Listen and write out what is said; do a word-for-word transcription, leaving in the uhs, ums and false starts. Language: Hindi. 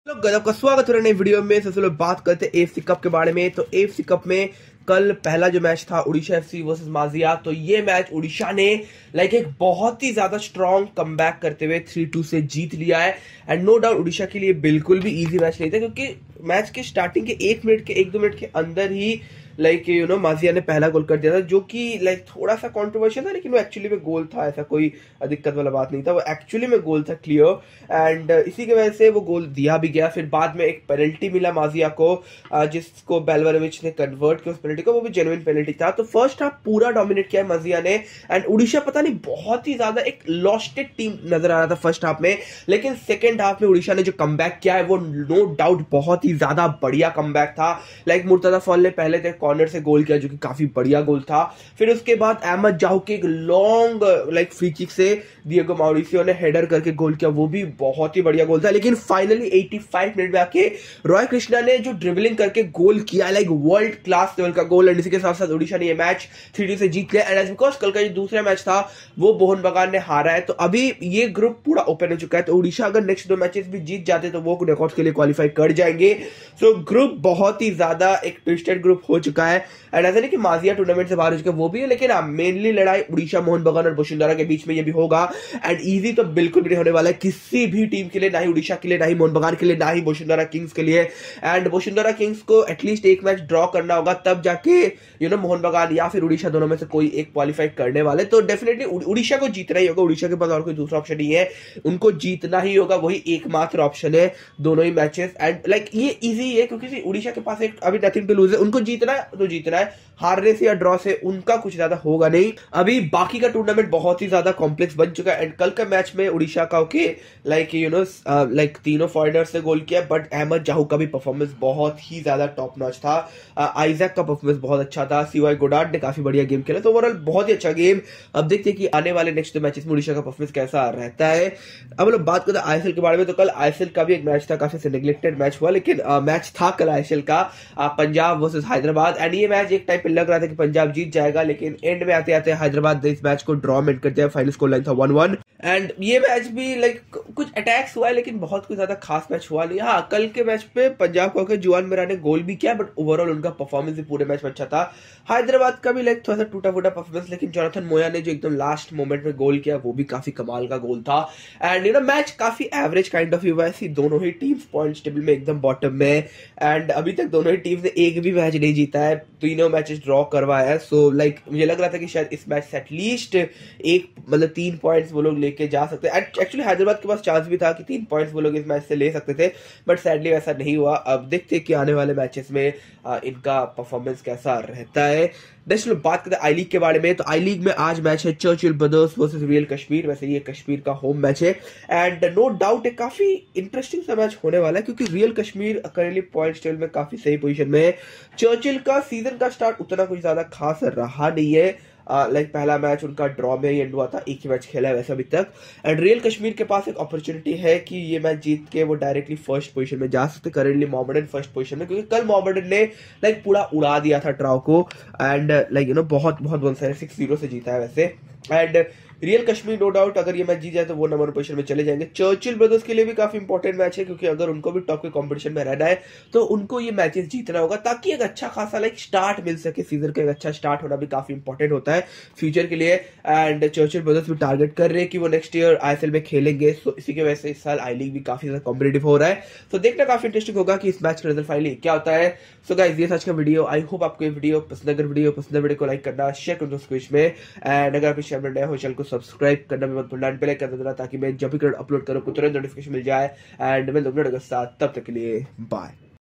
लोग गजब का स्वागत हो रहा है नई वीडियो में। सबसे लोग बात करते हैं एफसी कप के बारे में। तो एफसी कप में कल पहला जो मैच था उड़ीसा एफसी वर्सेस माजिया, तो ये मैच उड़ीसा ने लाइक एक बहुत ही ज्यादा स्ट्रॉन्ग कमबैक करते हुए थ्री टू से जीत लिया है। एंड नो डाउट उड़ीसा के लिए बिल्कुल भी इजी मैच नहीं था, क्योंकि मैच के स्टार्टिंग के एक मिनट के एक दो मिनट के अंदर ही लाइक यू नो माजिया ने पहला गोल कर दिया था, जो कि लाइक थोड़ा सा कंट्रोवर्शियल था, लेकिन वो एक्चुअली में गोल था। ऐसा कोई दिक्कत वाला बात नहीं था, वो एक्चुअली में गोल था क्लियर। एंड इसी की वजह से वो गोल दिया भी गया। फिर बाद में एक पेनल्टी मिला माजिया को, जिसको बेलवरविच ने कन्वर्ट किया उस पेनल्टी को, वो भी जेन्युइन पेनल्टी था। तो फर्स्ट हाफ पूरा डोमिनेट किया है माजिया ने। एंड उड़ीसा पता नहीं बहुत ही ज्यादा एक लॉस्टेड टीम नजर आ रहा था फर्स्ट हाफ में, लेकिन सेकेंड हाफ में उड़ीसा ने जो कमबैक किया है वो नो डाउट बहुत ही ज्यादा बढ़िया कमबैक था। लाइक मुर्तजा फॉल ने पहले थे कॉर्नर से गोल किया, जो कि काफी बढ़िया गोल था। फिर उसके बाद अहमद जाहू के एक लॉन्ग लाइक फ्री किक से डिएगो मॉरिसियो ने हेडर करके गोल किया, वो भी बहुत ही बढ़िया गोल था। लेकिन फाइनली पचासी मिनट में आके रॉय कृष्णा ने जो ड्रिबलिंग करके गोल किया, लाइक वर्ल्ड क्लास लेवल का गोल। एंड इसी के साथ साथ उड़ीसा ने ये मैच थ्री टू से जीत लिया। एंड बिकॉज कल का जो दूसरा मैच था वो मोहन बगान ने हारा है, तो अभी ये ग्रुप पूरा ओपन हो चुका है। तो उड़ीसा अगर नेक्स्ट दो मैचेस भी जीत जाते तो वो नॉकआउट के लिए क्वालिफाई कर जाएंगे। सो ग्रुप बहुत ही ज्यादा एक ट्विस्टेड ग्रुप हो चुका है। एंड ऐसा नहीं कि माजिया टूर्नामेंट से बाहर हो चुका वो भी है, लेकिन मेनली लड़ाई उड़ीसा मोहन बगान और वसुंधरा के बीच में ये भी होगा। एंड इजी तो बिल्कुल भी नहीं होने वाला है किसी भी टीम के लिए, ना ही उड़ीसा के लिए, ना ही मोहन बगान के लिए, ना ही वसुंधरा किंग्स के लिए। एंड वसुंधरा किंग्स को एटलीस्ट एक मैच ड्रॉ करना होगा, तब जाके यू नो मोहन बगान या फिर उड़ीसा दोनों में से कोई एक क्वालिफाई करने वाले। तो डेफिनेटली उड़ीसा को जीतना ही होगा, उड़ीसा के पास और कोई दूसरा ऑप्शन नहीं है, उनको जीतना ही होगा, वही एकमात्र ऑप्शन है दोनों ही मैचेस। एंड लाइक ये इजी है क्योंकि उड़ीसा के पास एक अभी नथिंग टू लूज है, उनको जीतना है तो जीतना है, हारने से या ड्रॉ से उनका कुछ ज्यादा होगा नहीं। अभी बाकी का टूर्नामेंट बहुत ही ज्यादा कॉम्प्लेक्स बन चुका है। एंड कल का मैच में उड़ीसा का okay like you know like तीनों फॉरनर्स से गोल किया, बट अहमद जाहू का भी परफॉर्मेंस बहुत ही ज्यादा टॉप नॉच था। आइजैक का परफॉर्मेंस बहुत अच्छा था, सीवाई गोडार्ड ने काफी बढ़िया गेम खेला। तो ओवरऑल बहुत ही अच्छा गेम। अब देखते हैं कि आने वाले नेक्स्ट मैचेस में उड़ीसा का परफॉर्मेंस कैसा रहता है। अब लोग बात करते हैं आईएसएल के बारे में। तो कल आईएसएल का भी एक मैच था, काफी से नेग्लेक्टेड मैच हुआ, लेकिन मैच था कल आईएसएल का, पंजाब वर्सेस हैदराबाद। एंड ये मैच एक टाइम पे लग रहा था कि पंजाब जीत जाएगा, लेकिन एंड में आते आते हैदराबाद ने इस मैच को ड्रॉ में एंड कर दिया। फाइनल स्कोर लाइन था वन वन। एंड ये मैच भी लाइक कुछ अटैक्स हुआ है, लेकिन बहुत कुछ ज्यादा खास मैच हुआ नहीं। हाँ, कल के मैच पे पंजाब का जुआन मिरा ने गोल भी किया, बट ओवरऑल उनका परफॉर्मेंस भी पूरे मैच में अच्छा था। हैदराबाद का भी लाइक थोड़ा सा टूटा फूटा परफॉर्मेंस, लेकिन जोनाथन मोया ने जो एकदम लास्ट मोमेंट में गोल किया वो भी काफी कमाल का गोल था। एंड यू नो मैच काफी एवरेज काइंड ऑफ हुआ है, दोनों ही टीम्स पॉइंट्स टेबल में एकदम बॉटम में। एंड अभी तक दोनों ही टीम्स ने एक भी मैच नहीं जीता है, तीनों मैचेस ड्रॉ करवाया है। सो लाइक मुझे लग रहा था कि शायद इस मैच से एटलीस्ट एक मतलब तीन पॉइंट्स वो लोग लेके जा सकते हैं। एक्चुअली हैदराबाद के पास चांस भी था कि तीन पॉइंट्स वो लोग इस मैच से ले सकते थे, बट सैडली वैसा नहीं हुआ। अब देखते हैं कि आने वाले मैचेस में आ, इनका परफॉर्मेंस कैसा रहता है। नेक्स्ट लोग बात करते हैं आई लीग के बारे में। तो आई लीग में आज मैच है Churchill Brothers versus Real Kashmir. वैसे ये कश्मीर का होम मैच है, एंड नो डाउट एक काफी इंटरेस्टिंग सा मैच होने वाला है, क्योंकि Real Kashmir currently point table में काफी सही पोजीशन में है। चर्चिल का सीजन का स्टार्ट उतना कुछ ज्यादा खास रहा नहीं है, लाइक uh, पहला मैच उनका ड्रॉ में ही एंड हुआ था, एक ही मैच खेला है वैसे अभी तक। एंड रियल कश्मीर के पास एक अपॉर्चुनिटी है कि ये मैच जीत के वो डायरेक्टली फर्स्ट पोजीशन में जा सकते, करेंटली मोहम्मडन फर्स्ट पोजीशन में, क्योंकि कल मोहम्मडन ने लाइक पूरा उड़ा दिया था ड्रॉ को। एंड लाइक यू नो बहुत बहुत वन साइड सिक्स जीरो से जीता है वैसे। And Real Kashmir no doubt अगर ये मैच जीत जाए तो वो नंबर पोजीशन में चले जाएंगे। चर्चिल ब्रदर्स के लिए भी काफी इंपॉर्टेंट मैच है, क्योंकि अगर उनको भी टॉप के कंपटीशन में रहना है तो उनको ये मैचेस जीतना होगा, ताकि एक अच्छा खासा लाइक स्टार्ट मिल सके। सीजन का एक अच्छा स्टार्ट होना भी काफी इंपॉर्टेंट होता है फ्यूचर के लिए। एंड चर्चिल ब्रदर्स भी टारगेट कर रहे हैं कि वो नेक्स्ट ईयर आईएसएल में खेलेंगे, तो इसी की वजह से इस साल आई लीग भी काफी ज्यादा कॉम्पिटेटिव हो रहा है। तो देखना काफी इंटरेस्टिंग होगा कि इस मैच का रिजल्ट फाइनली क्या होता है। सो गाइस ये आज का वीडियो, आई होप आपको ये वीडियो पसंद। अगर वीडियो पसंद है वीडियो को लाइक करना, शेयर करना दोस्तों में। एंड अगर आप इस चैनल में नए हो चैनल को सब्सक्राइब करना मत भूलना, बेल आइकन कर देना, ताकि मैं जब भी अपलोड करूं तो तुरंत नोटिफिकेशन मिल जाए। एंड मैं लोग के साथ, तब तक के लिए बाय।